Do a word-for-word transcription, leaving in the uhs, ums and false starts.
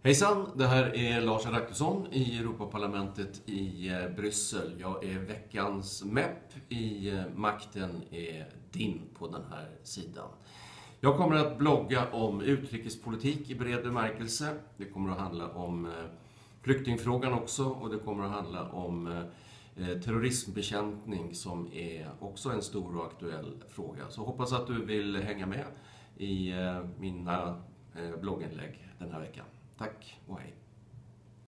Hejsan, det här är Lars Adaktusson i Europaparlamentet i Bryssel. Jag är veckans M E P i Makten är din på den här sidan. Jag kommer att blogga om utrikespolitik i bred bemärkelse. Det kommer att handla om flyktingfrågan också, och det kommer att handla om terrorismbekämpning som är också en stor och aktuell fråga. Så hoppas att du vill hänga med i mina blogginlägg den här veckan. Tack och hej.